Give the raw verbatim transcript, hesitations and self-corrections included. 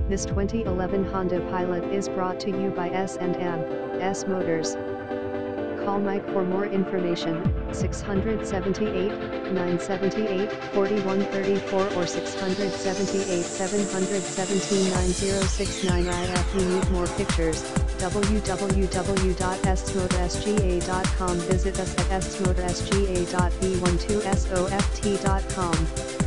This twenty eleven Honda Pilot is brought to you by S and M S Motors. Call Mike for more information, six seven eight, nine seven eight, four one three four or six seven eight, seven one seven, nine zero six nine. If you need more pictures, w w w dot s motor s g a dot com. Visit us at s motor s g a dot b one two soft dot com.